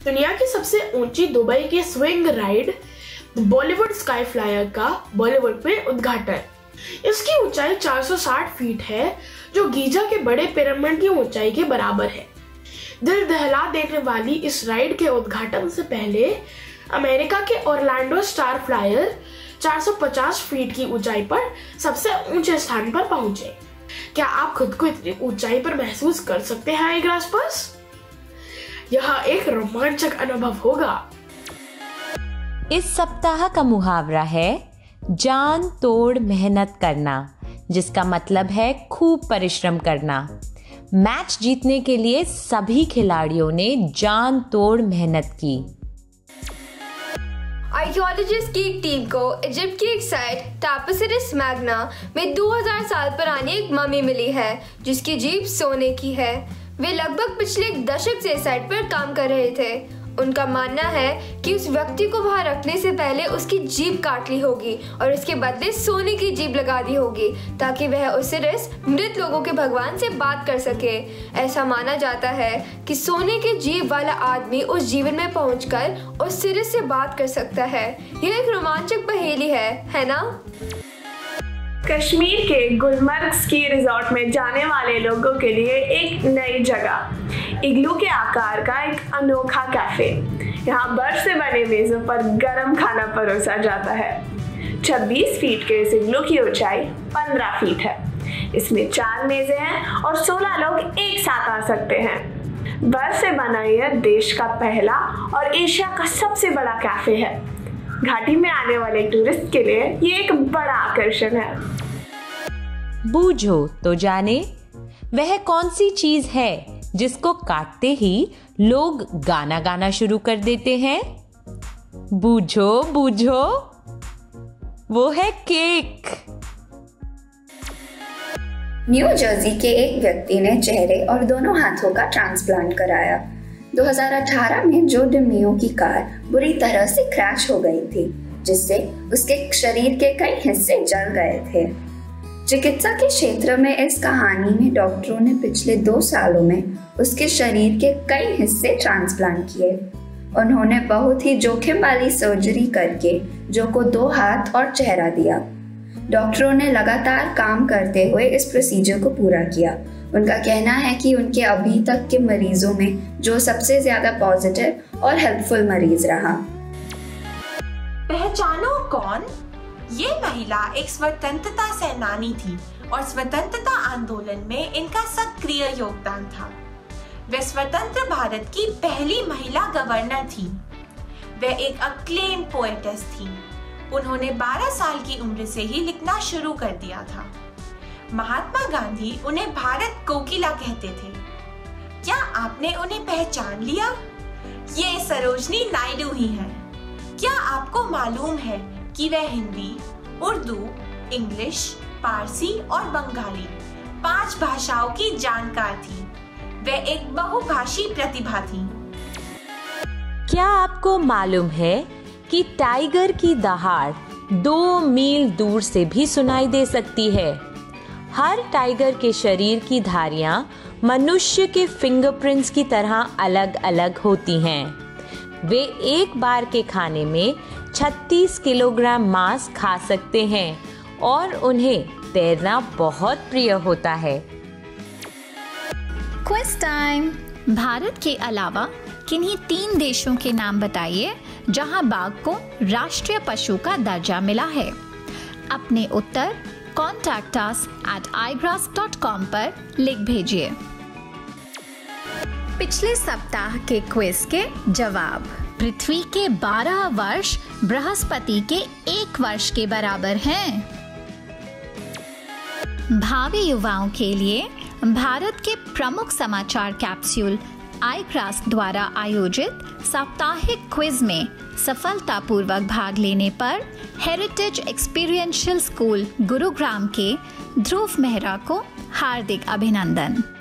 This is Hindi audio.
दुनिया की सबसे ऊंची दुबई की swing ride Bollywood sky flyer का बॉलीवुड में उद्घाटन। इसकी ऊंचाई 460 फीट है, जो गीजा के बड़े पिरामिड की ऊंचाई के बराबर है। दिल दहला देने वाली इस राइड के उद्घाटन से पहले अमेरिका के ऑरलैंडो स्टार फ्लायर 450 फीट की ऊंचाई पर सबसे ऊंचे स्थान पर पहुंचे। क्या आप खुद को इतनी ऊंचाई पर महसूस कर सकते हैं एग्रास्पर्स? यह एक रोमांचक अनुभव होगा। इस सप्ताह का मुहावरा है जान तोड़ मेहनत करना, जिसका मतलब है खूब परिश्रम करना। मैच जीतने के लिए सभी खिलाड़ियों ने जान तोड़ मेहनत की। आर्कियोलॉजिस्ट की एक टीम को इजिप्ट की एक साइट टापेसिरिस मैग्ना में 2000 साल पुरानी एक ममी मिली है, जिसकी जीभ सोने की है। वे लगभग पिछले एक दशक से साइट पर काम कर रहे थे। उनका मानना है कि उस व्यक्ति को वहां रखने से पहले उसकी जीभ काट ली होगी और इसके बदले सोने की जीभ लगा दी होगी, ताकि वह ओसिरिस मृत लोगों के भगवान से बात कर सके। ऐसा माना जाता है कि सोने की जीभ वाला आदमी उस जीवन में पहुंचकर ओसिरिस से बात कर सकता है। यह एक रोमांचक पहेली है ना? कश्मीर के गुलमर्ग स्की रिजॉर्ट में जाने वाले लोगों के लिए एक नई जगह, इग्लू के आकार का एक अनोखा कैफे। यहाँ बर्फ से बने मेजों पर गर्म खाना परोसा जाता है। 26 फीट के इस इग्लू की ऊंचाई 15 फीट है। इसमें 4 मेजें हैं और 16 लोग एक साथ आ सकते हैं। बर्फ से बना यह देश का पहला और एशिया का सबसे बड़ा कैफे है। घाटी में आने वाले टूरिस्ट के लिए ये एक बड़ा आकर्षण है। बूझो तो जाने, वह कौन सी चीज है जिसको काटते ही लोग गाना गाना शुरू कर देते हैं? बूझो बूझो, वो है केक। न्यू जर्सी के एक व्यक्ति ने चेहरे और दोनों हाथों का ट्रांसप्लांट कराया। 2018 में जो डिमियो की कार बुरी तरह से क्रैश हो गई थी, जिससे उसके शरीर के कई हिस्से जल गए थे। चिकित्सा के क्षेत्र में इस कहानी में डॉक्टरों ने पिछले 2 सालों में उसके शरीर के कई हिस्से ट्रांसप्लांट किए। उन्होंने बहुत ही जोखिम वाली सर्जरी करके जो को 2 हाथ और चेहरा दिया। डॉक्टरों ने लगातार काम करते हुए इस प्रोसीजर को पूरा किया। उनका कहना है कि उनके अभी तक के मरीजों में जो सबसे ज्यादा पॉजिटिव और हेल्पफुल मरीज रहा। पहचानो कौन? ये महिला एक स्वतंत्रता सेनानी थी और स्वतंत्रता आंदोलन में इनका सक्रिय योगदान था। वे स्वतंत्र भारत की पहली महिला गवर्नर थी। वे एक अक्लेम पोएटेस थी। उन्होंने 12 साल की उम्र से ही लिखना शुरू कर दिया था। महात्मा गांधी उन्हें भारत कोकिला कहते थे। क्या आपने उन्हें पहचान लिया? ये सरोजनी नायडू ही हैं। क्या आपको मालूम है कि वह हिंदी, उर्दू, इंग्लिश, पारसी और बंगाली 5 भाषाओं की जानकार थी। वह एक बहुभाषी प्रतिभा थी। क्या आपको मालूम है कि टाइगर की दहाड़ 2 मील दूर से भी सुनाई दे सकती है? हर टाइगर के शरीर की धारियां मनुष्य के फिंगरप्रिंट्स की तरह अलग अलग होती हैं। वे एक बार के खाने में 36 किलोग्राम मांस खा सकते हैं और उन्हें तैरना बहुत प्रिय होता है। Quiz time. भारत के अलावा किन्हीं 3 देशों के नाम बताइए जहां बाघ को राष्ट्रीय पशु का दर्जा मिला है। अपने उत्तर contactus@igrass.com पर लिख भेजिए। पिछले सप्ताह के क्विज के जवाब। पृथ्वी के 12 वर्ष बृहस्पति के 1 वर्ष के बराबर हैं। भावी युवाओं के लिए भारत के प्रमुख समाचार कैप्सूल iGrass द्वारा आयोजित साप्ताहिक क्विज में सफलतापूर्वक भाग लेने पर हेरिटेज एक्सपीरियंशियल स्कूल गुरुग्राम के ध्रुव मेहरा को हार्दिक अभिनंदन।